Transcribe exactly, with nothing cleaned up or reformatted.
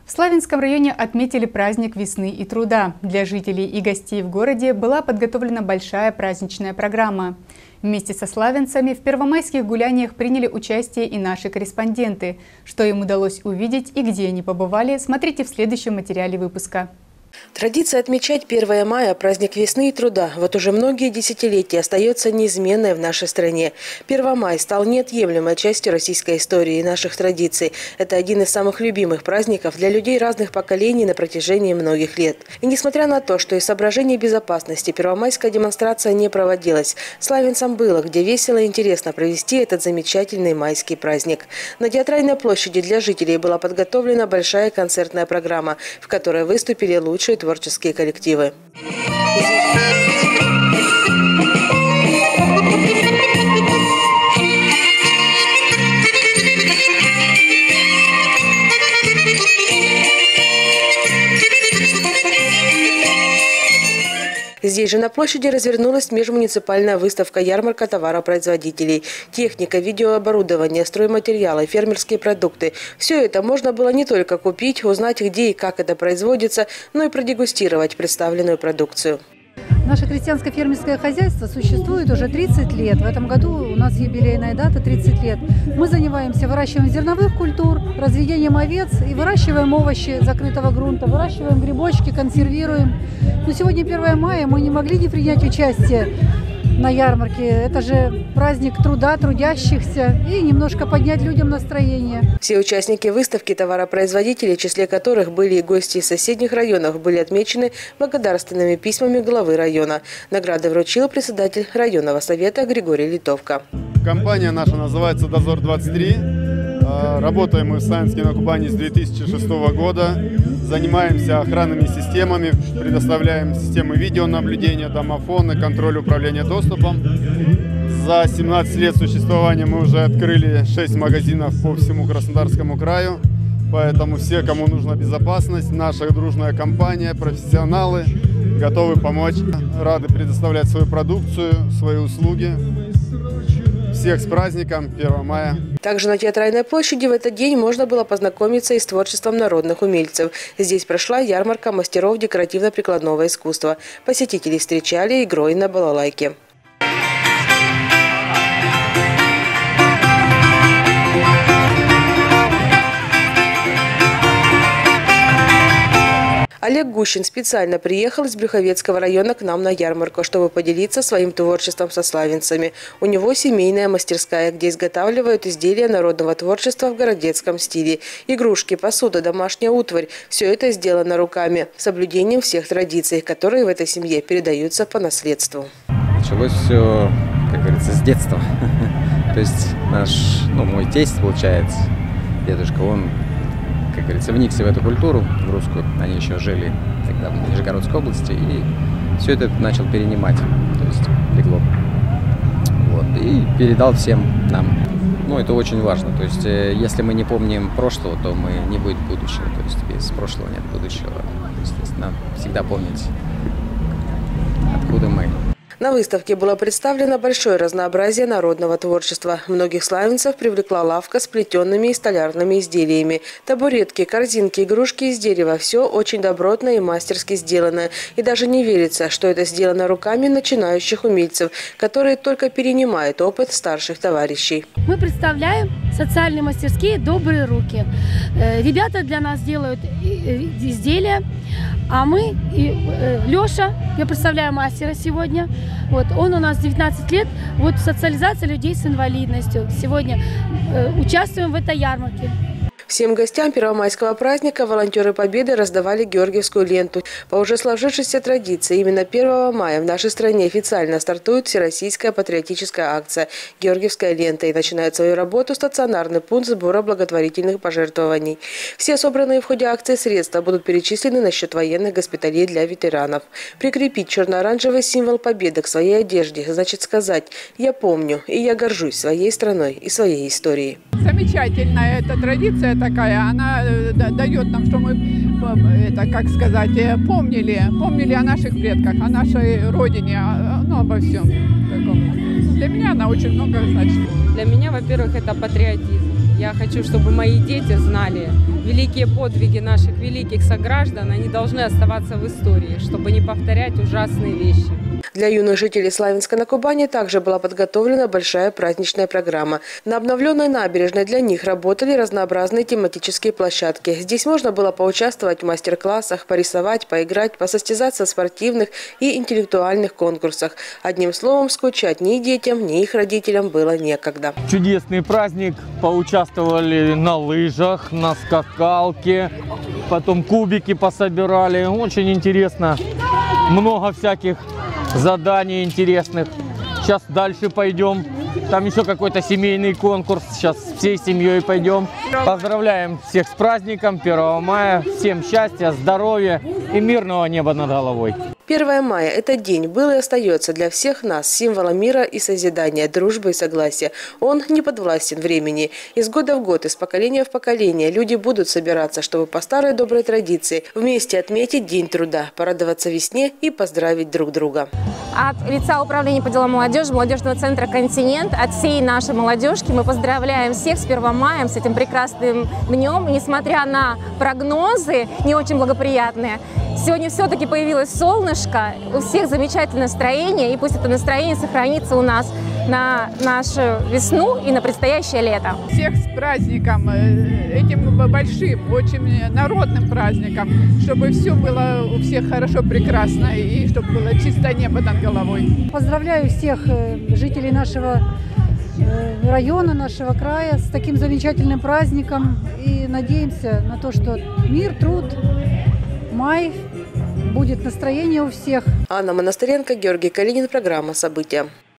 В Славянском районе отметили праздник весны и труда. Для жителей и гостей в городе была подготовлена большая праздничная программа. Вместе со славянцами в первомайских гуляниях приняли участие и наши корреспонденты. Что им удалось увидеть и где они побывали, смотрите в следующем материале выпуска. Традиция отмечать первое мая – праздник весны и труда. Вот уже многие десятилетия остается неизменной в нашей стране. Первомай стал неотъемлемой частью российской истории и наших традиций. Это один из самых любимых праздников для людей разных поколений на протяжении многих лет. И несмотря на то, что из соображений безопасности первомайская демонстрация не проводилась, славянцам было где весело и интересно провести этот замечательный майский праздник. На Театральной площади для жителей была подготовлена большая концертная программа, в которой выступили лучшие лучшие творческие коллективы. Здесь же на площади развернулась межмуниципальная выставка-ярмарка товаропроизводителей. Техника, видеооборудование, стройматериалы, фермерские продукты. Все это можно было не только купить, узнать, где и как это производится, но и продегустировать представленную продукцию. Наше крестьянско-фермерское хозяйство существует уже тридцать лет. В этом году у нас юбилейная дата – тридцать лет. Мы занимаемся выращиванием зерновых культур, разведением овец и выращиваем овощи закрытого грунта, выращиваем грибочки, консервируем. Но сегодня первое мая, мы не могли не принять участие на ярмарке. Это же праздник труда, трудящихся, и немножко поднять людям настроение. Все участники выставки товаропроизводителей, в числе которых были и гости из соседних районов, были отмечены благодарственными письмами главы района. Награды вручил председатель районного совета Григорий Литовка. Компания наша называется «Дозор двадцать три». Работаем мы в Славянске на Кубани с две тысячи шестого года. Занимаемся охранными системами, предоставляем системы видеонаблюдения, домофоны, контроль управления доступом. За семнадцать лет существования мы уже открыли шесть магазинов по всему Краснодарскому краю. Поэтому все, кому нужна безопасность, наша дружная компания, профессионалы, готовы помочь. Рады предоставлять свою продукцию, свои услуги. Всех с праздником первого мая. Также на Театральной площади в этот день можно было познакомиться и с творчеством народных умельцев. Здесь прошла ярмарка мастеров декоративно-прикладного искусства. Посетителей встречали игрой на балалайке. Олег Гущин специально приехал из Брюховецкого района к нам на ярмарку, чтобы поделиться своим творчеством со славянцами. У него семейная мастерская, где изготавливают изделия народного творчества в городецком стиле. Игрушки, посуда, домашняя утварь – все это сделано руками, с соблюдением всех традиций, которые в этой семье передаются по наследству. Началось все, как говорится, с детства. То есть наш, ну, мой тесть, получается, дедушка, он, как говорится, вникся в эту культуру, в русскую. Они еще жили тогда в Нижегородской области, и все это начал перенимать, то есть легло. Вот, и передал всем нам. Ну, это очень важно. То есть, если мы не помним прошлого, то мы не будет будущего. То есть, без прошлого нет будущего. То есть, нам всегда помнить, откуда мы. На выставке было представлено большое разнообразие народного творчества. Многих славянцев привлекла лавка с плетенными и столярными изделиями. Табуретки, корзинки, игрушки из дерева – все очень добротно и мастерски сделано. И даже не верится, что это сделано руками начинающих умельцев, которые только перенимают опыт старших товарищей. Мы представляем социальные мастерские «Добрые руки». Ребята для нас делают изделия, а мы, Леша, я представляю мастера сегодня, вот, он у нас девятнадцать лет, вот социализация людей с инвалидностью. Сегодня э, участвуем в этой ярмарке. Всем гостям первомайского праздника волонтеры Победы раздавали георгиевскую ленту. По уже сложившейся традиции, именно первого мая в нашей стране официально стартует всероссийская патриотическая акция «Георгиевская лента» и начинает свою работу стационарный пункт сбора благотворительных пожертвований. Все собранные в ходе акции средства будут перечислены на счет военных госпиталей для ветеранов. Прикрепить черно-оранжевый символ Победы к своей одежде значит сказать «Я помню и я горжусь своей страной и своей историей». Замечательная эта традиция такая, она дает нам, что мы, это, как сказать, помнили, помнили о наших предках, о нашей родине, ну, обо всем таком. Для меня она очень много значит. Для меня, во-первых, это патриотизм. Я хочу, чтобы мои дети знали великие подвиги наших великих сограждан, они должны оставаться в истории, чтобы не повторять ужасные вещи. Для юных жителей Славянска на Кубани также была подготовлена большая праздничная программа. На обновленной набережной для них работали разнообразные тематические площадки. Здесь можно было поучаствовать в мастер-классах, порисовать, поиграть, посостязаться в спортивных и интеллектуальных конкурсах. Одним словом, скучать ни детям, ни их родителям было некогда. Чудесный праздник. Поучаствовали на лыжах, на скакалке, потом кубики пособирали. Очень интересно. Много всяких заданий интересных. Сейчас дальше пойдем. Там еще какой-то семейный конкурс. Сейчас всей семьей пойдем. Поздравляем всех с праздником первого мая. Всем счастья, здоровья и мирного неба над головой. первое мая – этот день был и остается для всех нас символом мира и созидания, дружбы и согласия. Он не подвластен времени. Из года в год, из поколения в поколение люди будут собираться, чтобы по старой доброй традиции вместе отметить День труда, порадоваться весне и поздравить друг друга. От лица Управления по делам молодежи Молодежного центра «Континент», от всей нашей молодежки мы поздравляем всех с первым маем, с этим прекрасным днем. И несмотря на прогнозы не очень благоприятные, сегодня все-таки появилось солнышко, у всех замечательное настроение, и пусть это настроение сохранится у нас на нашу весну и на предстоящее лето. Всех с праздником, этим большим, очень народным праздником, чтобы все было у всех хорошо, прекрасно, и чтобы было чистое небо над головой. Поздравляю всех жителей нашего района, нашего края с таким замечательным праздником и надеемся на то, что мир, труд, май, будет настроение у всех. Анна Монастыренко, Георгий Калинин, программа «События».